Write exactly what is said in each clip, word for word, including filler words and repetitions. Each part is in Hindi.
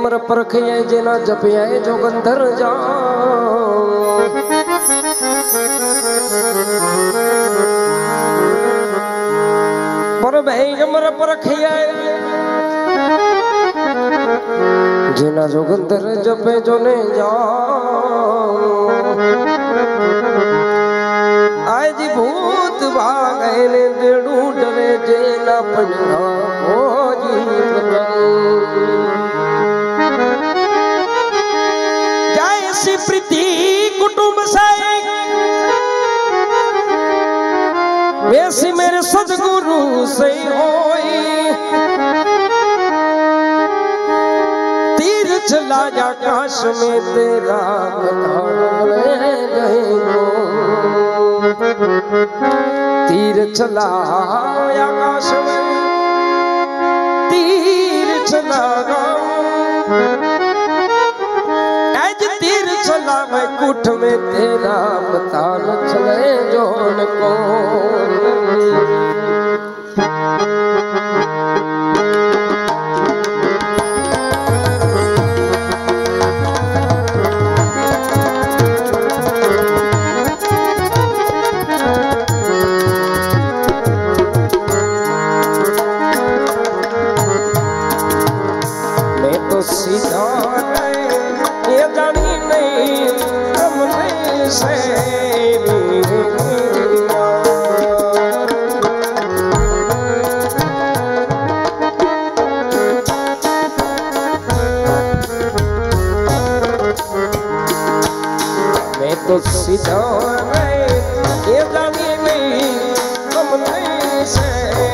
अमर परखिए जेना जपिया जोगंधर जा पर भाई अमर परखिए जेना जोगंधर जपे जोने जा आज भूत भागे ने डेड़ू डरे जेना पन्ना हो जी जय सी प्रीति कुटुंब से वैसी मेरे सदगुरु से होई तीर चला जा काश में तेरा तीर चला आकाश में तीर चला आज तीर चला मैं कुठ में तेरा पता न चले जोन को सीधा नहीं ये जानी नहीं हमने से मैं तो सीधा नहीं ये जानी नहीं हमने से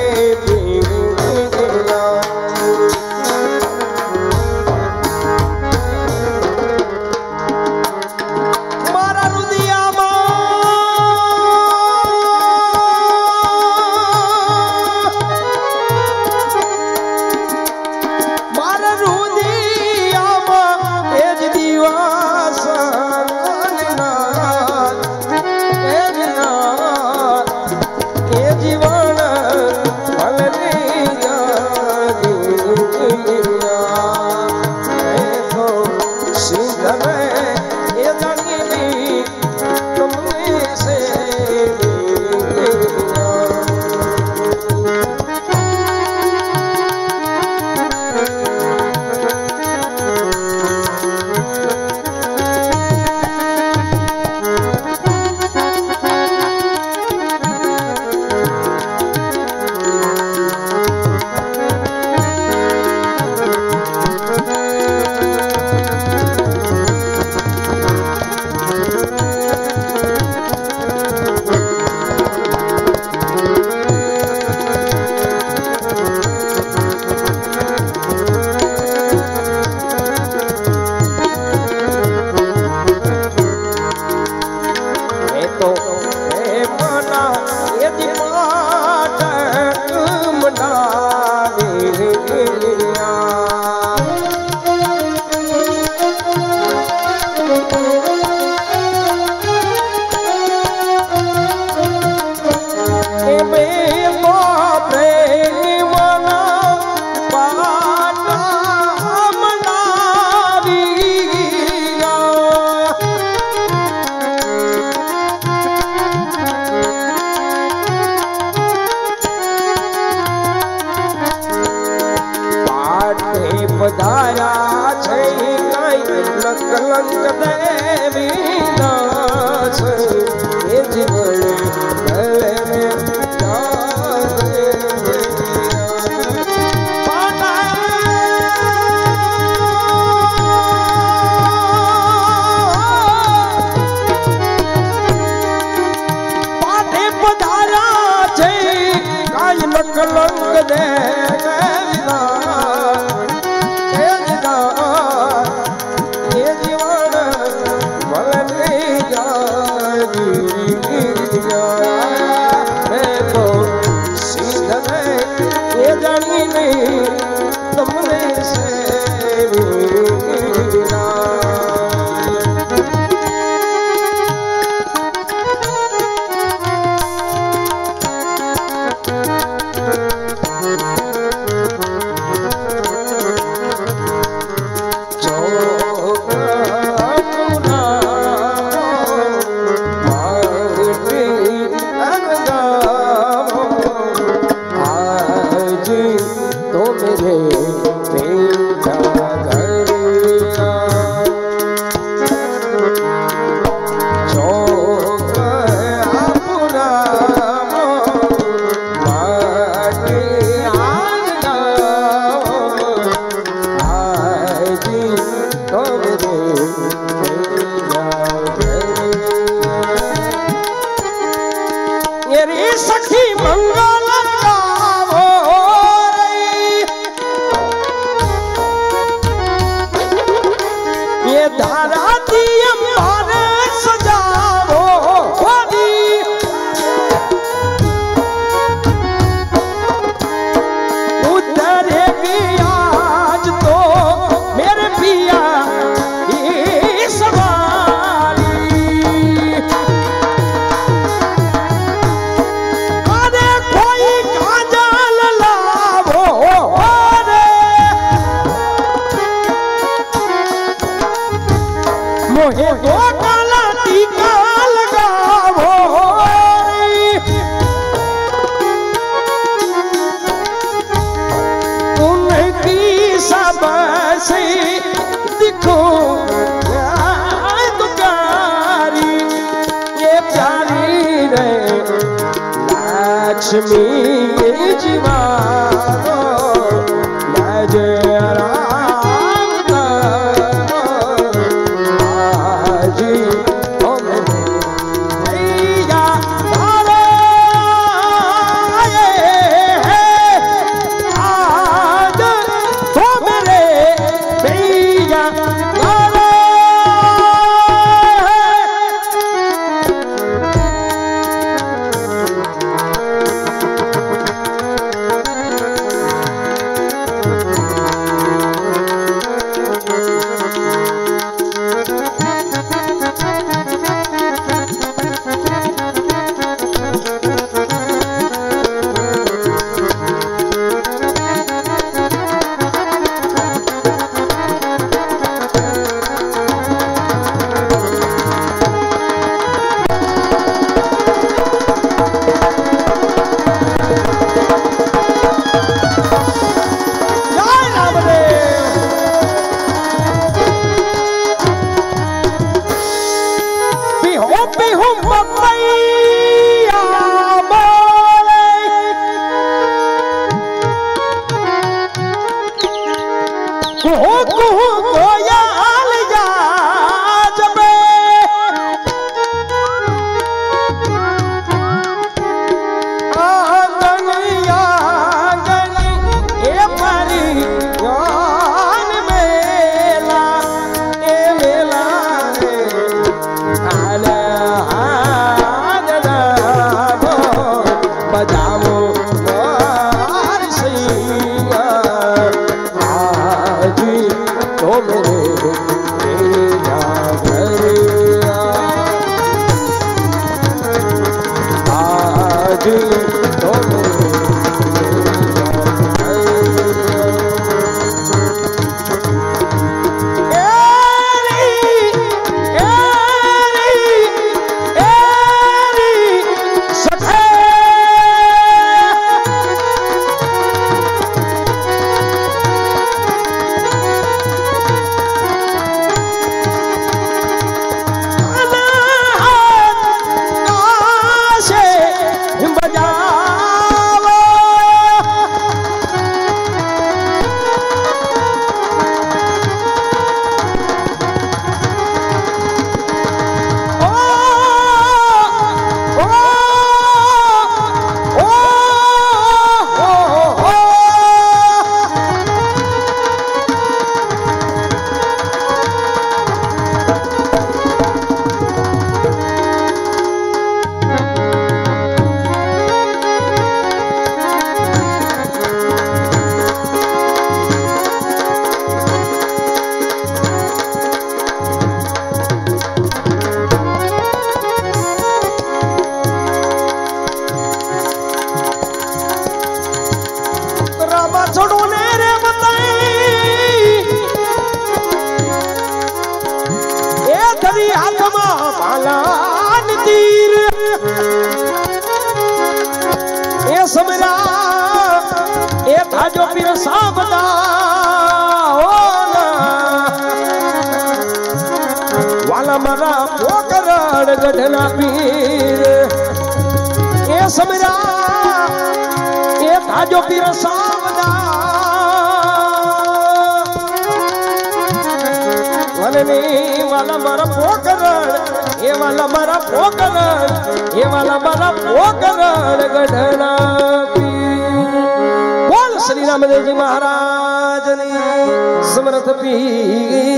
पधारा छे कलंक देवी नाच ये जीवन गले में पाठे पधारा छे कलंक देवी ये जीवन भले जाए मेरे बेटा घरिया चौक अपना माटी आंगना आए जी तो मेरे बेटा घरिया मेरी सखी मंगल गावो ये धारा दिए मारे सजावो उतरेगी आज तो मेरे पिया ये सवारी अरे कोई काजल लावो रे मोहे दो काला टीका लगावो उनकी सब से दिखो तो प्यारी ये प्यारी रे लक्ष्मी जीवानो लाज राम करो आजी ओ मेरे भैया तारे आए हैं आज तो मेरे भैया तारे कुहू कुहू कोयल जा जबे आंगनिया आंगनी ए परी यान मेला ए मेला रे आला आला बजाओ वारसिया आजी तो मेरे बेटा घरिया आजी तो मेरे तीर ए समरा ए थाजो पीर साबदा ओ ना वाला मरा पोकरण गढ़ना पीर ए समरा ए थाजो पीर साबदा वाले वाला मरा पोकरण ए वाला मरा पोकरण ए वाला मरा पोकरण गढ़ना पीर। बोल श्री रामदेव जी महाराज ने समर्थ पीर।